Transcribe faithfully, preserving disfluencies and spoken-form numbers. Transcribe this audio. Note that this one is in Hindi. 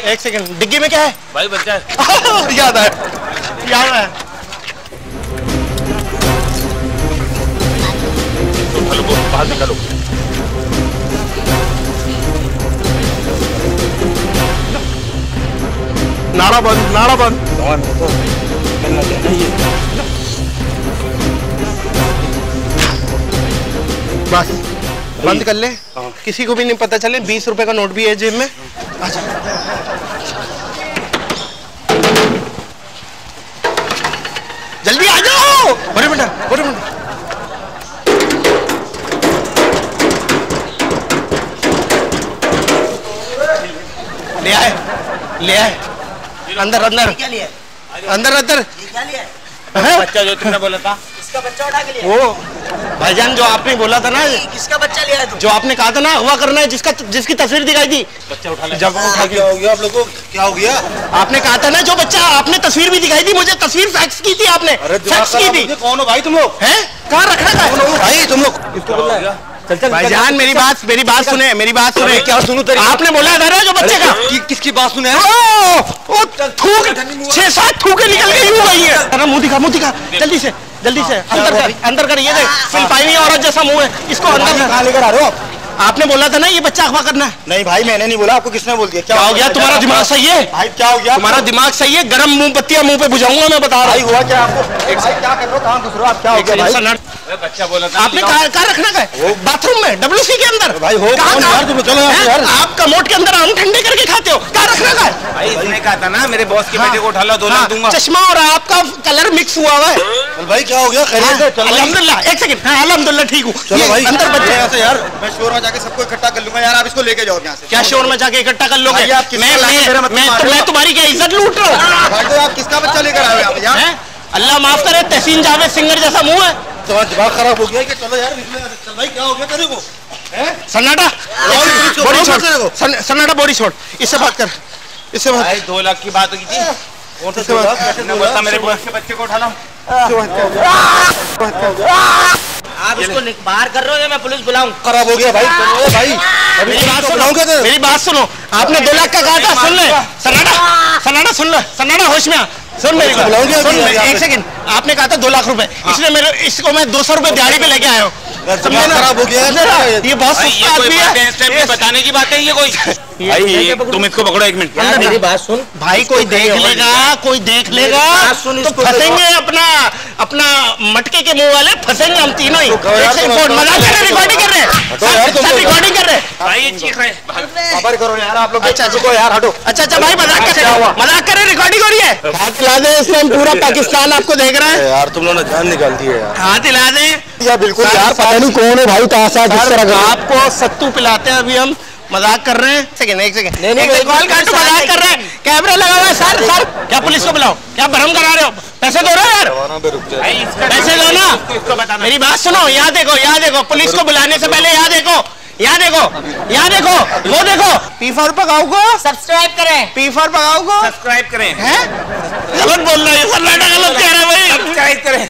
एक सेकंड, डिग्गी में क्या है भाई? बच्चा है। याद है, याद है। हेलो, बाहर निकालो। नाड़ा बंद, नाड़ा बंद। बस बंद कर ले, किसी को भी नहीं पता चले। बीस रुपए का नोट भी है जेब में। अच्छा जल्दी आ जाओ। बड़े बेटा, बड़े बेटा। ले आए, ले आए। अंदर अंदर क्या लिया? अंदर अंदर क्या लिया? बच्चा जो तुमने बोला था, किसका बच्चा उठा के लिया? वो भाईजान जो आपने बोला था ना, किसका बच्चा लिया है? जो आपने कहा था ना अगवा करना है, जिसका जिसकी तस्वीर दिखाई थी। बच्चा उठा ले। जब उठा के हो गया आप लोगों को? क्या हो गया? आपने कहा था ना जो बच्चा, आपने तस्वीर भी दिखाई थी मुझे, तस्वीर फैक्स की थी आपने। फैक्स की थी। कौन हो भाई तुम लोग? हैं? कहाँ रखा था भाई तुम लोग? इसको बोल रहा है। चल चल भाईजान, मेरी बात मेरी बात सुने, मेरी बात सुने। क्या सुनूं तेरी? आपने बोला था ना जो बच्चे का। कि, किसकी बात सुने? ओ, थूक छह सात थूके निकल गई हूँ भाई। है मुंह दिखा, मुंह दिखा, जल्दी से जल्दी से अंदर कर, अंदर कर। ये देख फिलिपाइनी औरत जैसा मुंह है, इसको अंदर कर। कहाँ लेकर आ रहे हो आप? आपने बोला था ना ये बच्चा अगवा करना है। नहीं भाई मैंने नहीं बोला, आपको किसने बोल दिया? क्या हो गया? तुम्हारा दिमाग सही है भाई? क्या हो गया? तुम्हारा दिमाग सही है। गरम मुंह पत्तियां मुंह पे बुझाऊंगा मैं, बता रहा भाई हूँ। हुआ क्या आपको? भाई क्या कर रहे हो? कहाँ घुस रहे हो आप? क्या हो गया भाई? बच्चा बोला था आपने कहा कहाँ रखना है? बाथरूम में, डब्ल्यूसी के अंदर। भाई हो कहाँ कौन कहाँ? यार तुम? चलो हैं? यार। आप कमोड के अंदर आम ठंडे करके खाते हो, कहाँ रखना है? भाई इसने कहा था ना मेरे बॉस के बेटे को उठा लो, दो लाख दूंगा। चश्मा और आपका कलर मिक्स हुआ हुआ है। चल भाई क्या हो गया? खैरियत है? चलो भाई। अल्हम्दुलिल्लाह, एक सेकंड। हाँ अल्हम्दुलिल्लाह ठीक हूँ। चलो भाई अंदर बच्चे यहाँ से यार, मैं शोर में जाके सबको इकट्ठा कर लूंगा यार। आप इसको लेके जाओ यहाँ से। क्या शोर में जाके इकट्ठा कर लोगे? भाई, आप किसको मैं लाके मेरा मत मैं मार तो रहे मैं हो? तुम्हारी क्या इज्जत लूट रहा हूँ? भाई तो आप किसका बच्चा लेकर आए हो यहाँ पे यार? हैं? अल्लाह माफ करे, तहसीन जावेद सिंगर जैसा मुंह है। तुम्हारा दिमाग खराब हो गया कि? चलो यार निकले। चल भाई क्या हो गया तेरे को? सन्नाटा, बॉडी छोड़, सन- सन्नाटा बॉडी छोड़। इससे बात कर, इससे बात। भाई दो लाख की बात हुई थी। कौन सा दो लाख? मैंने बोला मेरे बॉस के बच्चे को उठा लो। आप इसको निक- बाहर कर रहे हो या मैं पुलिस बुलाऊं? खराब हो गया भाई। चलो भाई अभी मेरी बात तो सुनो, बुलाऊंगा तेरे। मेरी बात सुनो। आपने दो लाख का कहा था, सुन ले सन्नाटा, सन्नाटा सुन ले, सन्नाटा होश में आ। सुन मेरी बात, बुलाओगे अभी सुन यहाँ मेरी- पे? एक सेकंड। आपने कहा था दो लाख रुपए, इसलिए मेरे इसको मैं दो सौ रुपए दिहाड़ी पे लेके आया हूँ। दिमाग खराब हो गया है। ये बहुत भाई सस्ता ये कोई आदमी बात है इस टाइम पे है। बताने की बात है ये कोई? भाई ये- तुम इसको पकड़ो एक मिनट। यार मेरी बात सुन। भाई कोई देख लेगा, कोई देख लेगा बात सुन तो इसको। फंसेंगे। अपना अपना मटके के मुंह वाले फंसेंगे हम तीनों ही। कहो यार एक सेकंड, तुम फोन अपना- मजाक कर रहे, रिकॉर्डिंग कर रहे हटो यार तुम हैं, तो- रिकॉर्डिंग कर रहे हैं। भाई ये चीख रहे हैं। खबर करो यार आप लोग। अच्छा, अच्छा। रुको यार हटो। अच्छा अच्छा भाई मजाक कर क्या हुआ? मजाक कर रहे, रिकॉर्डिंग हो रही है। हाथ हिला दे, इस टाइम पूरा पाकिस्तान आपको देख रहा है। यार तुम लोगों ने जान निकाल दी है यार। हाथ हिला दे यार बिल्कुल यार, पता नहीं कौन है भाई। तासा किस तरह का आपको सत्तू पिलाते हैं अभी हम। मजाक कर रहे हैं। सेकंड, एक सेकंड, नहीं, नहीं, एक नहीं, कॉल काटो, नहीं, मजाक कर रहे हैं। कैमरा लगा हुआ है सर। सर क्या पुलिस को बुलाओ? क्या भरम करा रहे हो? पैसे दो रहे हो यार, जवाना पे रुक जाए। भाई इसका पैसे दो ना। इसको बताना। मेरी बात सुनो, यहाँ देखो, यहाँ देखो, पुलिस को बुलाने से पहले यहाँ देखो, यहाँ देखो, यहाँ देखो, वो देखो। पी फॉर पकाओ को सब्सक्राइब करें। पी फॉर पकाओ को सब्सक्राइब करें। है। गलत बोल रहा है सर, गलत कह रहा है भाई। सब्सक्राइब करें।